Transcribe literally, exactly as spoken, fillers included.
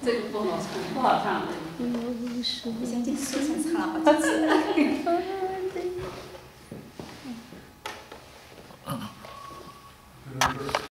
这个不好唱，不好唱。我先进书上唱了好几次。